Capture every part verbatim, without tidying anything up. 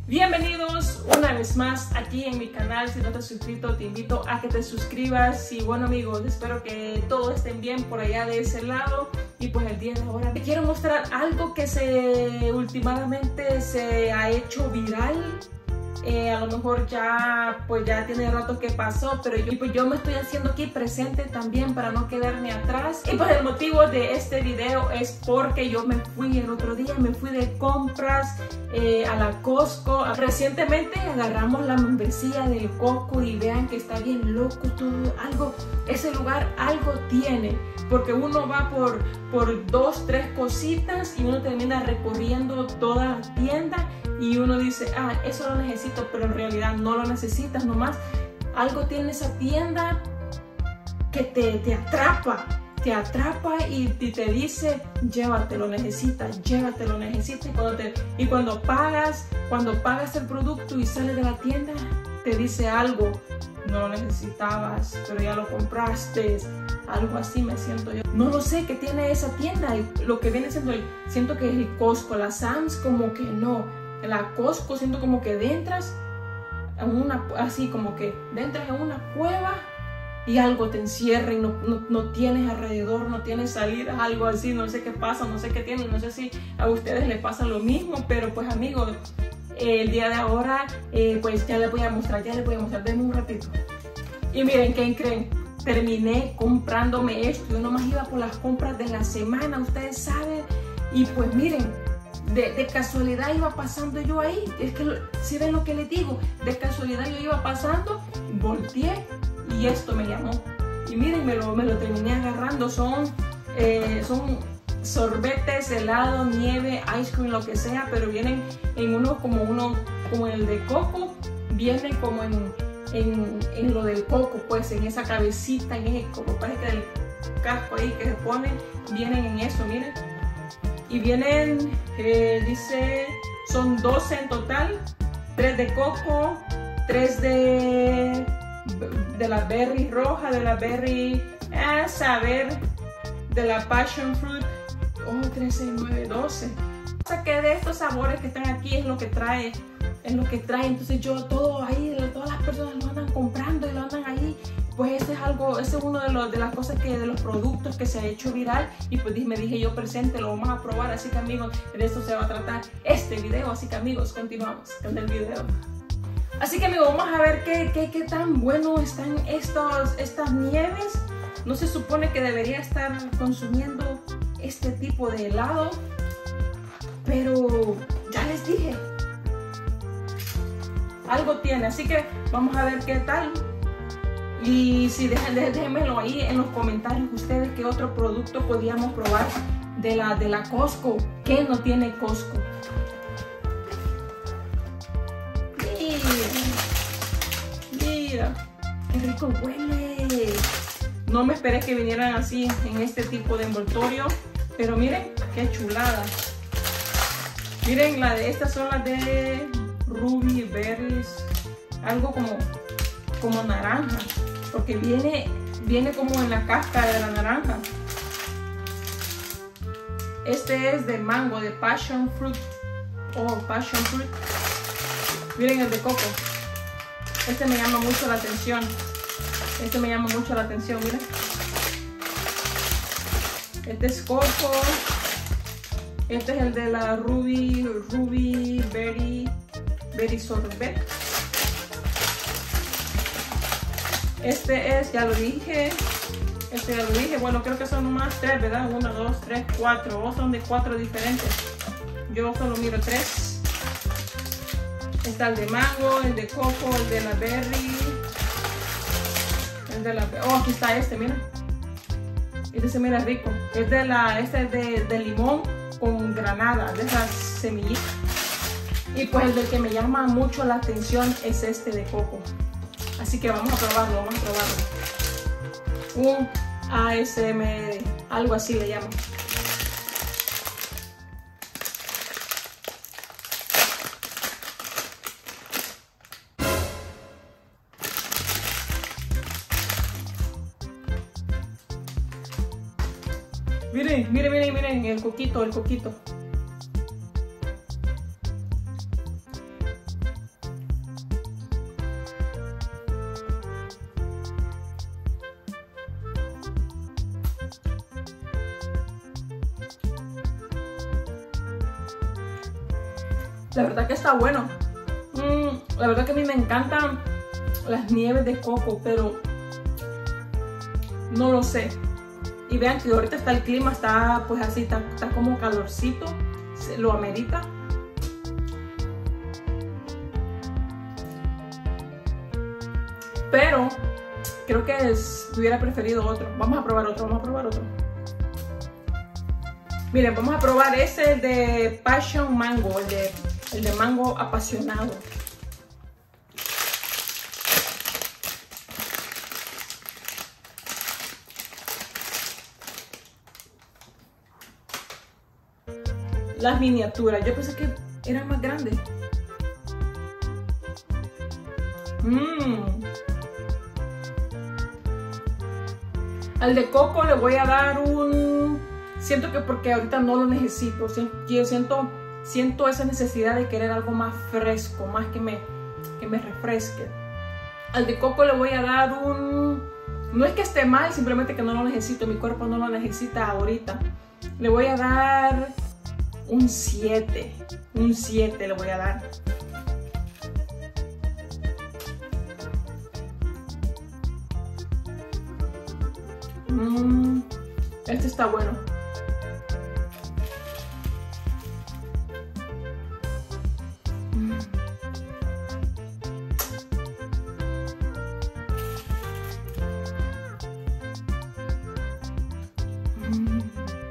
Bienvenidos una vez más aquí en mi canal. Si no te has suscrito, te invito a que te suscribas. Y bueno amigos, espero que todos estén bien por allá de ese lado. Y pues el día de ahora te quiero mostrar algo que se últimamente se ha hecho viral. Eh, a lo mejor ya pues ya tiene rato que pasó, pero yo, pues yo me estoy haciendo aquí presente también para no quedarme atrás. Y pues el motivo de este video es porque yo me fui el otro día, me fui de compras eh, a la Costco. Recientemente agarramos la membresía del Costco y vean que está bien loco todo, algo, ese lugar algo tiene, porque uno va por, por dos, tres cositas y uno termina recorriendo toda la tienda. Y uno dice, ah, eso lo necesito, pero en realidad no lo necesitas, nomás algo tiene esa tienda que te, te atrapa, te atrapa y, y te dice, llévatelo, necesitas, llévatelo, necesitas. Y cuando, te, y cuando pagas, cuando pagas el producto y sales de la tienda, te dice algo, no lo necesitabas, pero ya lo compraste. Algo así me siento yo. No lo sé qué tiene esa tienda, lo que viene siendo, el, siento que es el Costco, la Sam's como que no. La Costco siento como que entras en una, así como que entras en una cueva y algo te encierra y no, no, no tienes alrededor, no tienes salida, algo así, no sé qué pasa, no sé qué tiene, no sé si a ustedes les pasa lo mismo, pero pues amigos, eh, el día de ahora eh, pues ya les voy a mostrar, ya les voy a mostrar, denme un ratito. Y miren, ¿qué creen? Terminé comprándome esto, yo nomás iba por las compras de la semana, ustedes saben, y pues miren, De, de casualidad iba pasando yo ahí, es que si ven lo que les digo, de casualidad yo iba pasando, volteé y esto me llamó. Y miren, me lo, me lo terminé agarrando, son, eh, son sorbetes, helado, nieve, ice cream, lo que sea, pero vienen en uno como uno, como el de coco, viene como en, en, en lo del coco, pues en esa cabecita, en ese, como parece que el casco ahí que se ponen, vienen en eso, miren. Y vienen, eh, dice, son doce en total, tres de coco, tres de, de la berry roja, de la berry, a saber, de la passion fruit, oh, trece, nueve, doce. O sea que de estos sabores que están aquí es lo que trae, es lo que trae, entonces yo todo ahí, todas las personas lo andan comprando y lo andan ahí. Pues ese es algo, ese es uno de, los, de las cosas que, de los productos que se ha hecho viral y pues me dije yo presente, lo vamos a probar, así que amigos, de eso se va a tratar este video, así que amigos, continuamos con el video. Así que amigos, vamos a ver qué, qué, qué tan bueno están estos, estas nieves. No se supone que debería estar consumiendo este tipo de helado, pero ya les dije, algo tiene, así que vamos a ver qué tal. Y si dejen, déjenmelo ahí en los comentarios ustedes qué otro producto podíamos probar de la, de la Costco, que no tiene Costco. Mira, mira, qué rico huele. No me esperé que vinieran así en este tipo de envoltorio, pero miren qué chulada. Miren, la de estas son las de Ruby Berries, algo como, como naranja. Porque viene, viene como en la cáscara de la naranja. Este es de mango, de passion fruit. Oh, passion fruit. Miren el de coco. Este me llama mucho la atención. Este me llama mucho la atención, miren. Este es coco. Este es el de la Ruby, Ruby Berry, Berry Sorbet. Este es, ya lo dije, este ya lo dije, bueno creo que son nomás tres, ¿verdad? Uno, dos, tres, cuatro, o son de cuatro diferentes. Yo solo miro tres. Está el de mango, el de coco, el de la berry, el de la, oh aquí está este, miren. Este se mira rico. Es de la, este es de, de limón con granada, de esas semillitas. Y pues el del que me llama mucho la atención es este de coco. Así que vamos a probarlo, vamos a probarlo. Un A S M R, algo así le llaman. Miren, miren, miren, miren, el coquito, el coquito. La verdad que está bueno. Mm, la verdad que a mí me encantan las nieves de coco, pero no lo sé. Y vean que ahorita está el clima, está pues así, está, está como calorcito, se lo amerita. Pero creo que es, hubiera preferido otro. Vamos a probar otro, vamos a probar otro. Miren, vamos a probar ese de Passion Mango, el de, el de mango apasionado. Las miniaturas, yo pensé que eran más grandes. Mmm. Al de coco le voy a dar un... Siento que porque ahorita no lo necesito. Yo siento, siento esa necesidad de querer algo más fresco, más que me, que me refresque. Al de coco le voy a dar un... No es que esté mal, simplemente que no lo necesito. Mi cuerpo no lo necesita ahorita. Le voy a dar un siete. Un siete le voy a dar. Mm, este está bueno. Mm. Mm.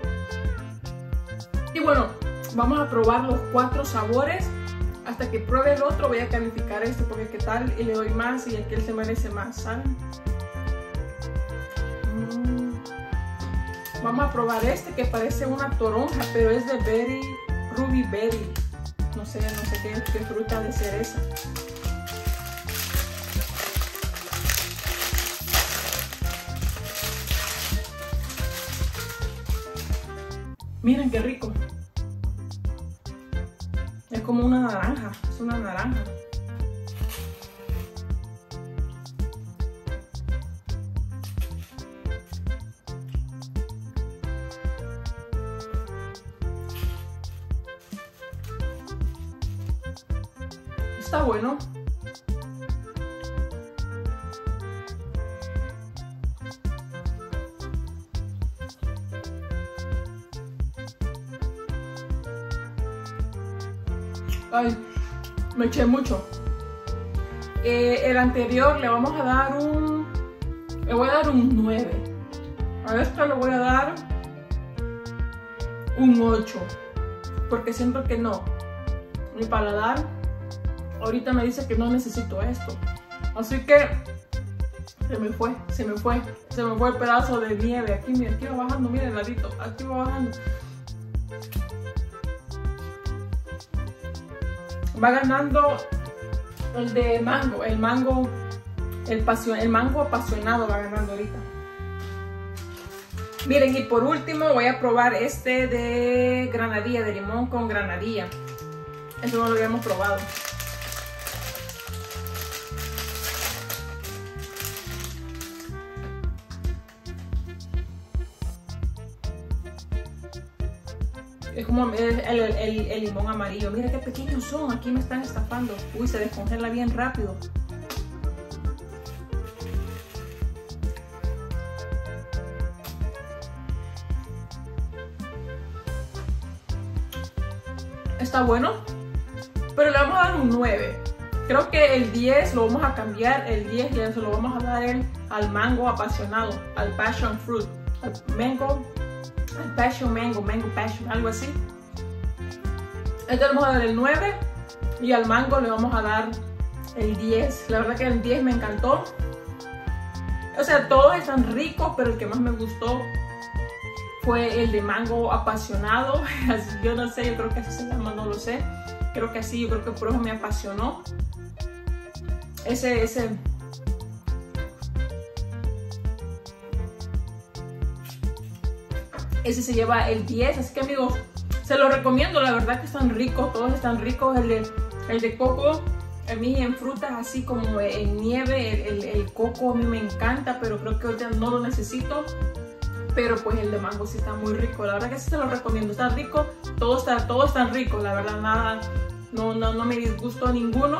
Y bueno, vamos a probar los cuatro sabores. Hasta que pruebe el otro voy a calificar este porque qué tal y le doy más y aquel se merece más, ¿saben? Vamos a probar este que parece una toronja, pero es de berry, ruby berry. No sé, no sé qué, qué fruta de ser esa. Miren qué rico. Es como una naranja, es una naranja. Está bueno. Ay, me eché mucho. Eh, el anterior le vamos a dar un... Le voy a dar un nueve. A este le voy a dar un ocho. Porque siento que no. Mi paladar ahorita me dice que no necesito esto. Así que se me fue, se me fue, se me fue el pedazo de nieve. Aquí, mira, aquí va bajando, miren, ladito, aquí va bajando. Va ganando el de mango, el mango, el, pasión, el mango apasionado va ganando ahorita. Miren, y por último voy a probar este de granadilla, de limón con granadilla. Eso no lo habíamos probado. Es como el, el, el, el limón amarillo. Mira qué pequeños son. Aquí me están estafando. Uy, se descongela bien rápido. Está bueno. Pero le vamos a dar un nueve. Creo que el diez lo vamos a cambiar. El diez ya se lo vamos a dar el, al mango apasionado. Al passion fruit. Al mango. Al passion mango. Mango passion. Algo así. A este le vamos a dar el nueve. Y al mango le vamos a dar el diez. La verdad que el diez me encantó. O sea, todos están ricos, pero el que más me gustó fue el de mango apasionado. Yo no sé, yo creo que así se llama, no lo sé. Creo que así, yo creo que por eso me apasionó. Ese, ese. Ese se lleva el diez. Así que amigos, se lo recomiendo. La verdad que están ricos, todos están ricos. El de, el de coco, a mí en frutas así como en nieve, el, el, el coco a mí me encanta, pero creo que ahorita no lo necesito. Pero pues el de mango sí está muy rico. La verdad que sí se lo recomiendo. Está rico, todo está, todo está rico. La verdad, nada, no, no, no me disgustó ninguno.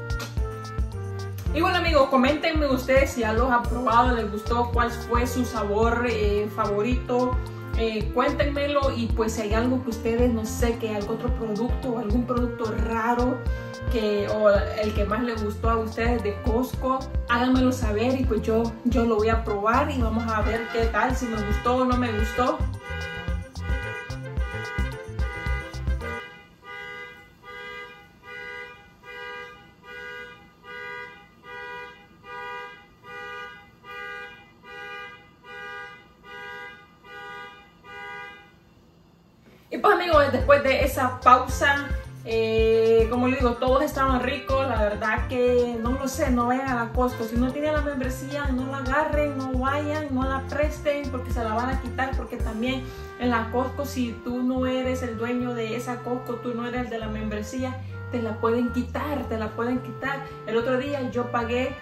Y bueno amigos, coméntenme ustedes si ya los han probado, les gustó, cuál fue su sabor eh, favorito. Eh, cuéntenmelo, y pues si hay algo que ustedes, no sé, que algún otro producto o algún producto raro que, o el que más les gustó a ustedes de Costco, háganmelo saber y pues yo, yo lo voy a probar y vamos a ver qué tal, si me gustó o no me gustó. Y pues amigos, después de esa pausa, eh, como les digo, todos estaban ricos. La verdad que no lo sé, no vayan a la Costco. Si no tienen la membresía, no la agarren, no vayan, no la presten porque se la van a quitar. Porque también en la Costco, si tú no eres el dueño de esa Costco, tú no eres el de la membresía, te la pueden quitar, te la pueden quitar. El otro día yo pagué,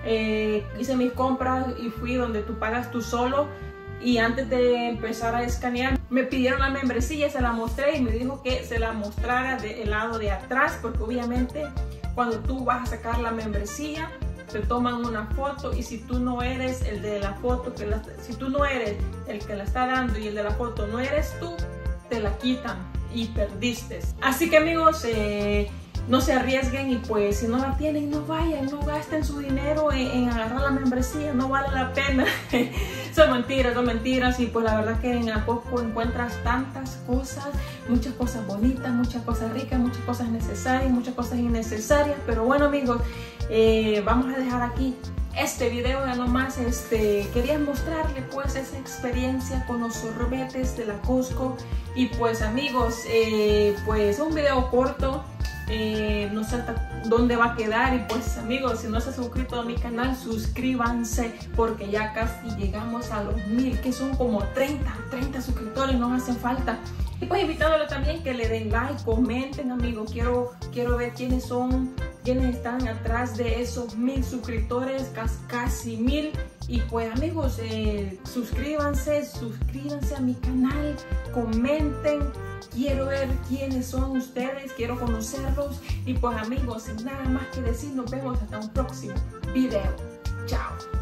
eh, hice mis compras y fui donde tú pagas tú solo. Y antes de empezar a escanear, me pidieron la membresía, se la mostré y me dijo que se la mostrara del lado de atrás, porque obviamente cuando tú vas a sacar la membresía, te toman una foto, y si tú no eres el de la foto, que la, si tú no eres el que la está dando y el de la foto no eres tú, te la quitan y perdiste. Así que amigos, eh, no se arriesguen, y pues si no la tienen, no vayan, no gasten su dinero en, en agarrar la membresía, no vale la pena. Son mentiras, son mentiras. Y pues la verdad que en la Costco encuentras tantas cosas, muchas cosas bonitas, muchas cosas ricas, muchas cosas necesarias, muchas cosas innecesarias. Pero bueno amigos, eh, vamos a dejar aquí este video. Ya nomás este, quería mostrarle pues esa experiencia con los sorbetes de la Costco. Y pues amigos, eh, pues un video corto. Eh, no sé hasta dónde va a quedar. Y pues amigos, si no se han suscrito a mi canal, suscríbanse, porque ya casi llegamos a los mil, que son como treinta suscriptores, nos hacen falta. Y pues invitándole también que le den like, comenten amigos, quiero, quiero ver quiénes son, quiénes están atrás de esos mil suscriptores, casi mil. Y pues amigos, eh, suscríbanse, suscríbanse a mi canal, comenten. Quiero ver quiénes son ustedes, quiero conocerlos. Y pues amigos, sin nada más que decir, nos vemos hasta un próximo video. Chao.